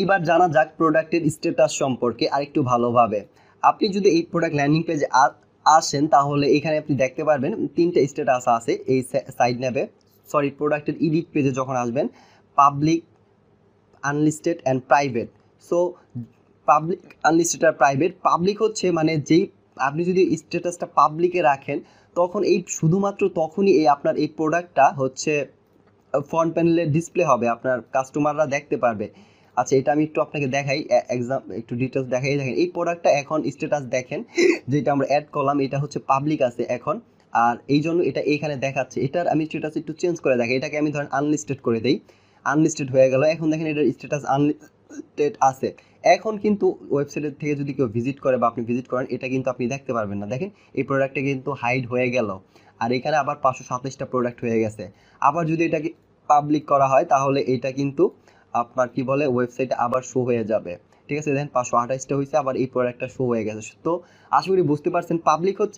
এবার জানা যাক প্রোডাক্টের স্ট্যাটাস সম্পর্কে আরেকটু ভালোভাবে। আপনি যদি এই প্রোডাক্ট ল্যান্ডিং পেজে আসেন তাহলে এখানে আপনি দেখতে পারবেন 3টে স্ট্যাটাস আছে এই সাইড ন্যাবে, প্রোডাক্টের এডিট পেজে যখন আসবেন, public, unlisted and private. So public, unlisted আর প্রাইভেট। পাবলিক হচ্ছে মানে যেই আপনি যদি স্ট্যাটাসটা পাবলিকে রাখেন তখন এই শুধুমাত্র তখনই এই আপনার এই প্রোডাক্টটা হচ্ছে ফ্রন্ট প্যানেলে ডিসপ্লে হবে, আপনার কাস্টমাররা দেখতে পারবে। আচ্ছা, এটা আমি একটু আপনাকে দেখাই, একটু ডিটেলস দেখাই। দেখেন এই প্রোডাক্টটা এখন স্ট্যাটাস দেখেন যেটা আমরা অ্যাড করলাম, এটা হচ্ছে পাবলিক আছে এখন, আর এই জন্য এটা এইখানে দেখাচ্ছে। এটার আমি স্ট্যাটাস একটু চেঞ্জ করে দেখাই, এটাকে আমি ধরেন আনলিস্টেড করে দিই, আনলিস্টেড হয়ে গেল। এখন দেখেন এটার স্ট্যাটাস আনলিস্টেড আছে। এখন কিন্তু ওয়েবসাইটের থেকে যদি কেউ ভিজিট করে বা আপনি ভিজিট করেন, এটা কিন্তু আপনি দেখতে পারবেন না। দেখেন এই প্রোডাক্টটা কিন্তু হাইড হয়ে গেল, আর এখানে আবার 527টা প্রোডাক্ট হয়ে গেছে। আবার যদি এটাকে পাবলিক করা হয় তাহলে এটা কিন্তু আপনার কি বলে ওয়েবসাইটে আবার শো হয়ে যাবে। ঠিক আছে, দেখেন 528টা হয়েছে, আবার এই প্রোডাক্টটা শো হয়ে গেছে। তো আশা করি বুঝতে পারছেন, পাবলিক হচ্ছে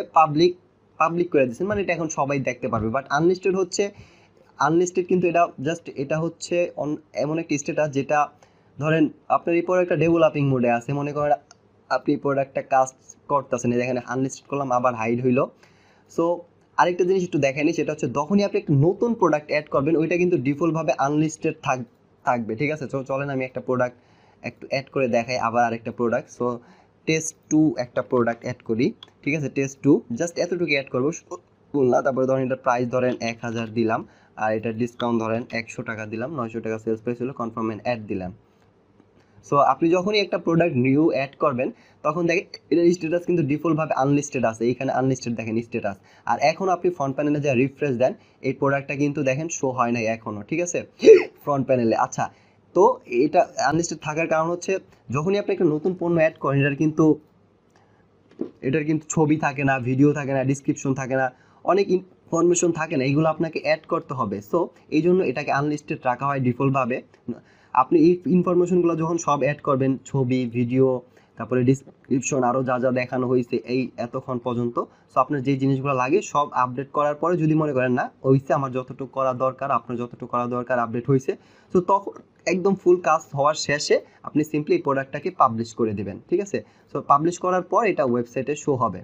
পাবলিক করে দিচ্ছেন মানে এটা এখন সবাই দেখতে পারবে। বাট আনলিস্টেড হচ্ছে, আনলিস্টেড কিন্তু এটা জাস্ট এটা হচ্ছে এমন একটা স্ট্যাটাস যেটা ধরেন আপনার এই প্রোডাক্টটা ডেভেলপিং মোডে আছে, মনে করেন আপনি প্রোডাক্টটা কাজ করতেছেন, এখানে আনলিস্টেড করলাম আবার হাইড হইলো। সো আরেকটা জিনিস একটু দেখেনি, সেটা হচ্ছে যখনই আপনি একটা নতুন প্রোডাক্ট অ্যাড করবেন ওইটা কিন্তু ডিফল্টভাবে আনলিস্টেড থাকবে। ঠিক আছে, চলেন আমি একটা প্রোডাক্ট একটু অ্যাড করে দেখাই, আবার আরেকটা প্রোডাক্ট। সো টেস্ট 2 একটা প্রোডাক্ট অ্যাড করি। ঠিক আছে, টেস্ট 2 জাস্ট এতটুকু অ্যাড করবো না। তারপরে ধরেন এটার প্রাইস ধরেন 1000 দিলাম, আর এটার ডিসকাউন্ট ধরেন 100 টাকা দিলাম, 900 টাকা সেলস প্রাইস হলো, কনফার্ম এন্ড অ্যাড দিলাম। সো আপনি যখনই একটা প্রোডাক্ট নিউ অ্যাড করবেন তখন দেখেন এটার স্ট্যাটাস কিন্তু ডিফল্টভাবে আনলিস্টেড আছে, এইখানে আনলিস্টেড দেখেন স্ট্যাটাস। আর এখন আপনি ফ্রন্ট প্যানেলে যা রিফ্রেশ দেন এই প্রোডাক্টটা কিন্তু দেখেন শো হয় নাই এখনও। ঠিক আছে, ফ্রন্ট প্যানেলে। আচ্ছা, তো এটা আনলিস্টেড থাকার কারণ হচ্ছে যখনই আপনি একটা নতুন পণ্য অ্যাড করেন এটার কিন্তু ছবি থাকে না, ভিডিও থাকে না, ডিসক্রিপশন থাকে না, অনেক ইনফরমেশন থাকে না, এগুলো আপনাকে অ্যাড করতে হবে। সো এই জন্য এটাকে আনলিস্টেড রাখা হয় ডিফল্টভাবে। আপনি এই ইনফরমেশনগুলো যখন সব অ্যাড করবেন, ছবি, ভিডিও, তারপরে ডিসক্রিপশন, আরও যা যা দেখানো হয়েছে এই এতক্ষণ পর্যন্ত, সো আপনার যে জিনিসগুলো লাগে সব আপডেট করার পরে যদি মনে করেন না হয়েছে, আমার যতটুকু করা দরকার, আপনার যতটুকু করা দরকার আপডেট হয়েছে, সো তখন একদম ফুল কাজ হওয়ার শেষে আপনি সিম্পলি এই প্রোডাক্টটাকে পাবলিশ করে দেবেন। ঠিক আছে, সো পাবলিশ করার পর এটা ওয়েবসাইটে শো হবে।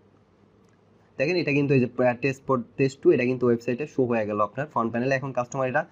দেখেন এটা কিন্তু এই যে টেস্ট 2 এটা কিন্তু ওয়েবসাইটে শো হয়ে গেল আপনার ফ্রন্ট প্যানেলে। এখন কাস্টমার এটা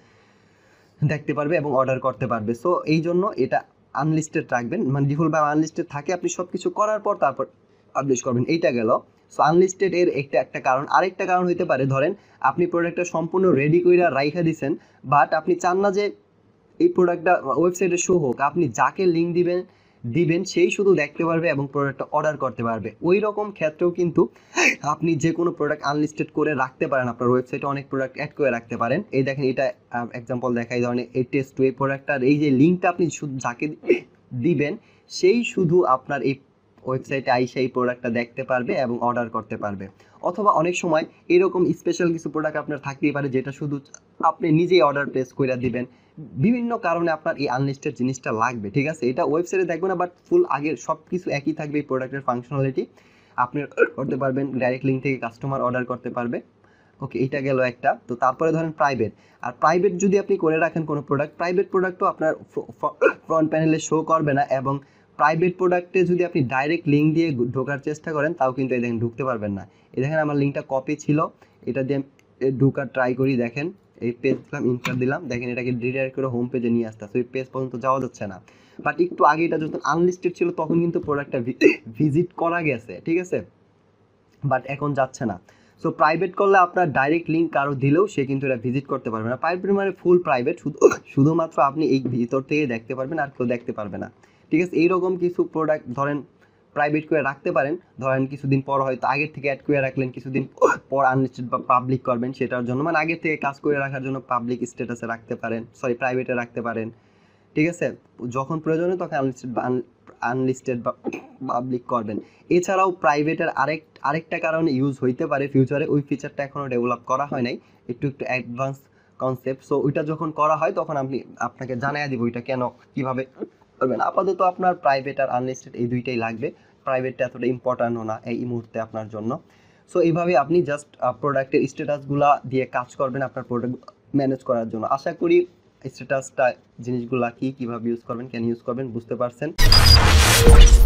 দেখতে পারবে এবং অর্ডার করতে পারবে। সো এই জন্য এটা আনলিস্টেড রাখবেন, মানে ডিফল্টভাবে আনলিস্টেড থাকে, আপনি সব কিছু করার পর তারপর পাবলিশ করবেন। এইটা গেল। সো আনলিস্টেড এর একটা কারণ। আরেকটা কারণ হইতে পারে, ধরেন আপনি প্রোডাক্টটা সম্পূর্ণ রেডি করে রাইখা দিছেন, বাট আপনি চান না যে এই প্রোডাক্টটা ওয়েবসাইটে শো হোক, আপনি যাকে লিঙ্ক দিবেন সেই শুধু দেখতে পারবে এবং প্রোডাক্টটা অর্ডার করতে পারবে। ওই রকম ক্ষেত্রেও কিন্তু আপনি যে কোনো প্রোডাক্ট আনলিস্টেড করে রাখতে পারেন, আপনার ওয়েবসাইটে অনেক প্রোডাক্ট অ্যাড করে রাখতে পারেন। এই দেখেন এটা এক্সাম্পল দেখা, এই ধরনের এই টেস্ট 2 এই প্রোডাক্টটার এই যে লিঙ্কটা আপনি শুধু যাকে দিবেন সেই শুধু আপনার এই ওয়েবসাইটে আইসা এই প্রোডাক্টটা দেখতে পারবে এবং অর্ডার করতে পারবে। অথবা অনেক সময় এরকম স্পেশাল কিছু প্রোডাক্ট আপনার থাকতেই পারে যেটা শুধু আপনি নিজেই অর্ডার প্লেস করে দিবেন, বিভিন্ন কারণে আপনার এই আনলিস্টেড জিনিসটা লাগবে। ঠিক আছে, এটা ওয়েবসাইটে দেখবেন না, বাট ফুল আগের সব কিছু একই থাকবে। এই প্রোডাক্টের ফাংশনালিটি আপনি করতে পারবেন, ডাইরেক্ট লিঙ্ক থেকে কাস্টমার অর্ডার করতে পারবে। ওকে, এটা গেল একটা। তো তারপরে ধরেন প্রাইভেট। আর প্রাইভেট যদি আপনি করে রাখেন কোনো প্রোডাক্ট, প্রাইভেট প্রোডাক্টও আপনার ফ্রন্ট প্যানেলে শো করবে না, এবং প্রাইভেট প্রোডাক্টে যদি আপনি ডাইরেক্ট লিঙ্ক দিয়ে ঢোকার চেষ্টা করেন তাও কিন্তু এই দেখেন ঢুকতে পারবেন না। এই দেখেন আমার লিঙ্কটা কপি ছিল, এটা দিয়ে ঢোকার ট্রাই করি, দেখেন এই পেজ দিলাম, ইন্টার দিলাম, দেখেন এটাকে রিডাইরেক্ট করে হোম পেজে নিয়ে আসতে, ওই পেজ পর্যন্ত যাওয়া যাচ্ছে না। বাট একটু আগে এটা যখন আনলিস্টেড ছিল তখন কিন্তু প্রোডাক্টটা ভিজিট করা গেছে। ঠিক আছে, বাট এখন যাচ্ছে না। সো প্রাইভেট করলে আপনার ডাইরেক্ট লিঙ্ক কারো দিলেও সে কিন্তু এটা ভিজিট করতে পারবে না। প্রাইভেট মানে ফুল প্রাইভেট, শুধুমাত্র আপনি এই ভিতর থেকে দেখতে পারবেন, আর কেউ দেখতে পারবে না। ঠিক আছে, এইরকম কিছু প্রোডাক্ট ধরেন প্রাইভেট করে রাখতে পারেন। ধরেন কিছুদিন পর হয়তো আগের থেকে অ্যাড করে রাখলেন, কিছুদিন পর আনলিস্টেড বা পাবলিক করবেন, সেটার জন্য মানে আগের থেকে কাজ করে রাখার জন্য পাবলিক স্ট্যাটাসে রাখতে পারেন, প্রাইভেটে রাখতে পারেন। ঠিক আছে, যখন প্রয়োজনে তখন আনলিস্টেড বা পাবলিক করবেন। এছাড়াও প্রাইভেটের আরেকটা কারণে ইউজ হইতে পারে ফিউচারে, ওই ফিচারটা এখনও ডেভেলপ করা হয় নাই, একটু অ্যাডভান্স কনসেপ্ট। সো ওইটা যখন করা হয় তখন আপনাকে জানাই দিব ওইটা কেন কিভাবে করবেন। আপাতত আপনার প্রাইভেট আর আনলিস্টেড এই দুইটাই লাগবে, প্রাইভেটটা এতটা ইম্পর্ট্যান্টও না এই মুহূর্তে আপনার জন্য। সো এইভাবে আপনি জাস্ট প্রোডাক্টের স্ট্যাটাসগুলো দিয়ে কাজ করবেন আপনার প্রোডাক্ট ম্যানেজ করার জন্য। আশা করি স্ট্যাটাসটা জিনিসগুলা কি, কিভাবে ইউজ করবেন, কেন ইউজ করবেন বুঝতে পারছেন।